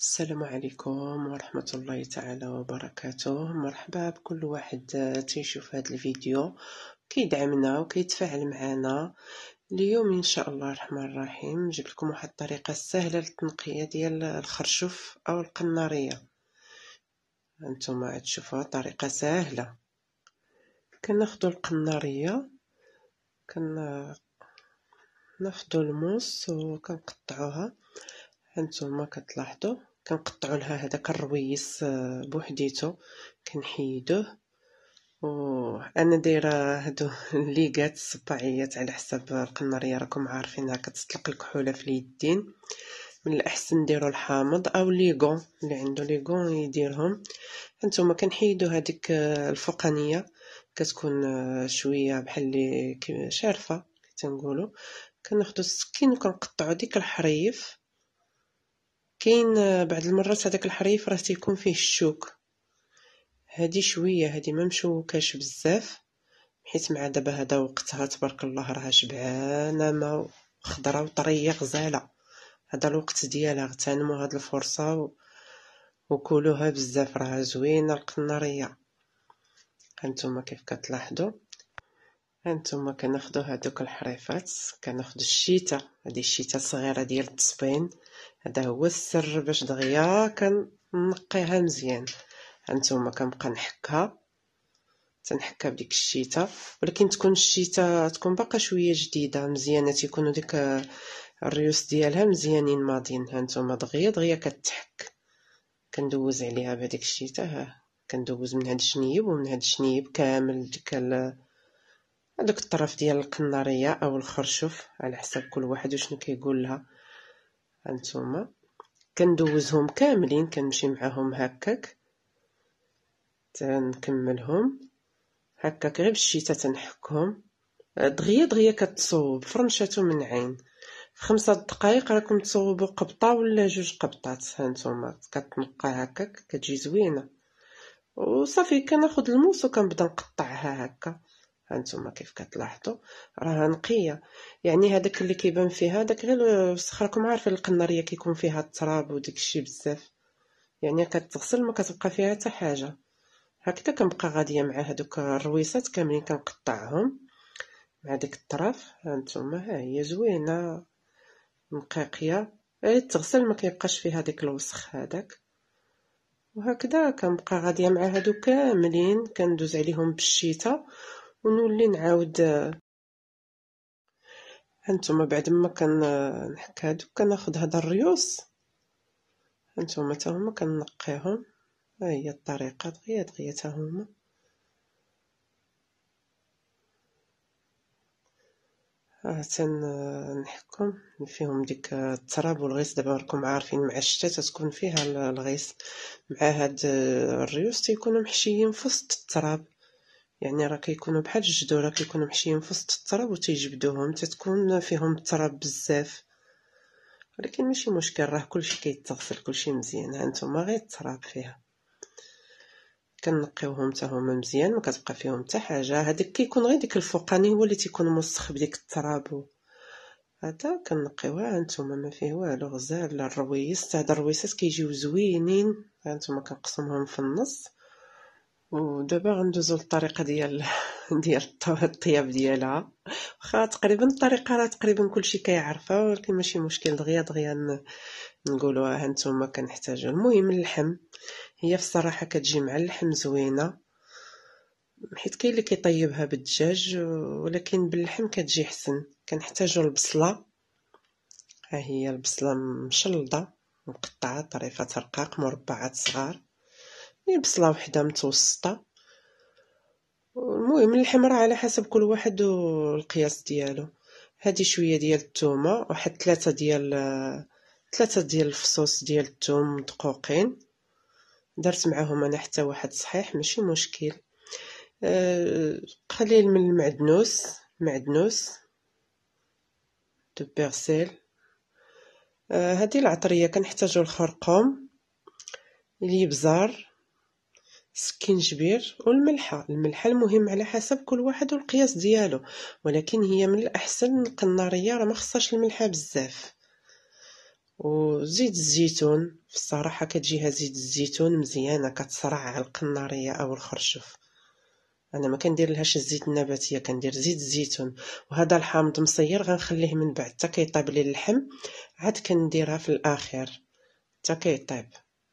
السلام عليكم ورحمة الله تعالى وبركاته. مرحبا بكل واحد تيشوف هذا الفيديو كيدعمنا وكيتفاعل معنا. اليوم ان شاء الله الرحمن الرحيم نجيب لكم واحد الطريقة سهلة للتنقية ديال الخرشوف او القنارية. هانتوما تشوفوها طريقة سهلة. كناخدو القنارية، كناخدو الموس وكنقطعوها. هانتوما كتلاحظوا كنقطعوا لها هذاك الرويس بوحديتو، كنحيدوه. وانا دايره هادو الليغات الصباعيات على حساب القناريه، راكم عارفينها كتطلق الكحوله في اليدين. من الاحسن ديروا الحامض او ليغون، اللي عنده ليغون يديرهم. هانتوما كنحيدوا هذيك الفوقانيه، كتكون شويه بحال اللي شارفه تنقولوا. كناخذوا السكين وكنقطعوا ديك الحريف. كاين بعض المرات هذاك الحريف راه تيكون فيه الشوك، هادي شويه، هادي ما مشوكاش بزاف، حيت مع دابا هذا وقتها تبارك الله راها شبعانه ما خضره وطريه غزاله. هذا الوقت ديالها، اغتنموا هاد الفرصه وكلوها بزاف، راها زوينه القناريه. هانتوما كيف كتلاحظوا، هانتوما كناخذوا هذوك الحريفات، كناخذ الشيته، هذه الشيته صغيره ديال التصبين. هذا هو السر باش دغيا كنقيها مزيان. هانتوما كنبقى تنحكها بديك الشيته، ولكن تكون الشيته تكون باقا شويه جديده مزيانه، تيكونوا ديك الريوس ديالها مزيانين ماضيين. هانتوما دغيا كتحك، كندوز عليها بهذيك الشيته. كندوز من هاد الجنيب ومن هاد الجنيب كامل ديك هذاك الطرف ديال القناريه او الخرشوف على حسب كل واحد وشنو كيقول لها. هانتوما كندوزهم كاملين، كنمشي معاهم هكاك تنكملهم هكاك غير بالشيته، تنحكهم دغيا كتصوب فرمشاتو من عين. في 5 دقائق راكم تصوبوا قبطه ولا 2 قبطات. هانتوما كتنقى هكاك كتجي زوينه، وصافي كناخذ الموس وكنبدا نقطعها هكا. هانتوما كيف كتلاحظوا راها نقيه، يعني هذاك اللي كيبان فيها داك غير وسخ. راكم عارفين القناريه كيكون فيها التراب وداك الشيء بزاف، يعني كتغسل ما كتبقى فيها حتى حاجه. هكذا كنبقى غاديه مع هذوك الرويسات كاملين كنقطعهم مع ديك الطرف. هانتوما ها هي زوينه نقيقيه، تغسل ما كيبقاش فيها ديك الوسخ هذاك. وهكذا كنبقى غاديه مع هادو كاملين كندوز عليهم بالشيته ونولي نعاود. هانتوما بعد ما كنحك هادو كناخذ هذا الريوس، هانتوما حتى هما كنقيهم. ها هي الطريقه دغيا حتى هما. تنحكم فيهم ديك التراب والغيس. دابا راكم عارفين مع الشتا تكون فيها الغيس، مع هاد الريوس تيكونوا محشيين في وسط التراب، يعني راه كيكونوا بحال الجذوره كيكونوا محشيين في وسط التراب وتيجبدوهم تتكون فيهم التراب بزاف. ولكن ماشي مشكل، راه كلشي كيتغسل كلشي مزيان. هانتوما غير التراب فيها، كنقيوهم حتى هما مزيان ما كتبقى فيهم حتى حاجه. هذاك كيكون غير ديك الفوقاني هو اللي تيكون موسخ بديك التراب هذا كنقيوها. هانتوما ما فيه والو، غزال الرويس. هاد الرويسات كيجيو زوينين. هانتوما كنقسمهم في النص. ودابا غندوزو للطريقه ديال الطياب ديالها. واخا تقريبا الطريقه راه تقريبا كلشي كيعرفها، ولكن ماشي مشكل، دغيا نقولوها. هانتوما كنحتاجو المهم اللحم. هي في الصراحه كتجي مع اللحم زوينه، حيت كاين اللي كيطيبها بالدجاج ولكن باللحم كتجي حسن. كنحتاجو البصله، ها هي البصله مشلضه مقطعه طريفات رقاق مربعات صغار، هي بصله وحده متوسطه. المهم اللحم راه على حسب كل واحد والقياس ديالو. هذه شويه ديال الثومه، واحد 3 ديال الفصوص ديال الثوم مدقوقين، درت معاهم انا حتى واحد صحيح ماشي مشكل. قليل من المعدنوس دو بيرسيل. هذه العطريه كنحتاجو الخرقوم، الابزار، السكينجبير والملحه. الملحه المهم على حسب كل واحد والقياس ديالو، ولكن هي من الاحسن القناريه راه ما خصهاش الملحه بزاف. وزيت الزيتون. في الصراحه كتجيها زيت الزيتون مزيانه، كتصرع القناريه او الخرشف. انا ما كندير لهاش الزيت النباتيه، كندير زيت الزيتون. وهذا الحامض مصير غنخليه من بعد حتى كيطيب لي اللحم، عاد كنديرها في الاخر حتى كيطيب.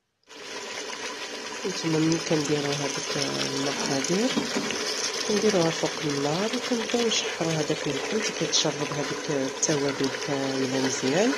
نتوما ملي كنديروا هذيك المقادير كنديروها فوق النار وكنبداو نشحروا هذاك اللحم حتى كيتشرب هذيك التوابل كامله مزيان.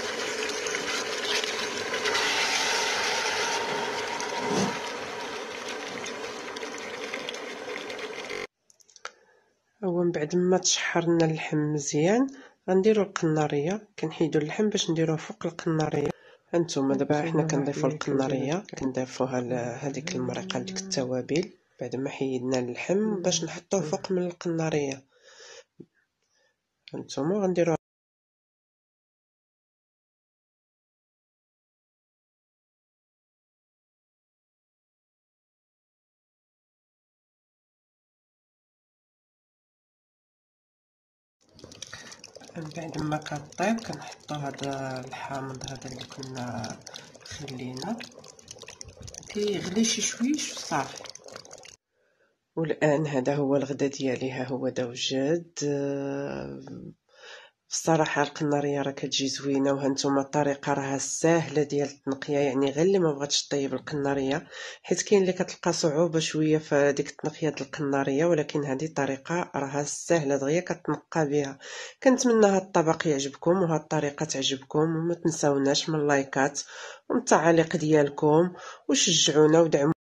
هو من بعد ما تشحرنا اللحم مزيان غنديروا القناريه، كنحيدوا اللحم باش نديروه فوق القناريه. هانتوما دابا حنا كنضيفوا القناريه، كنضيفوها لهذيك المرقه ديك التوابل بعد ما حيدنا اللحم باش نحطوه فوق من القناريه. هانتوما غنديروا من بعد ما كطيب كنحطوا هذا الحامض هذا اللي كنا خلينا كيغلي شي شويش وصافي. والان هذا هو الغدا ديالي، ها هو دا وجد. بصراحه القناريه راه كتجي زوينه، وهانتوما الطريقه راها ساهله ديال التنقيه، يعني غير اللي ما بغاتش طيب القناريه، حيت كاين اللي كتلقى صعوبه شويه في ديك التنقيه ديال القناريه، ولكن هذه الطريقه راها ساهله دغيا كتنقى بها. كنتمنى هذا الطبق يعجبكم وهذه الطريقه تعجبكم، وما تنساوناش من اللايكات ومن التعاليق ديالكم، وشجعونا ودعمونا.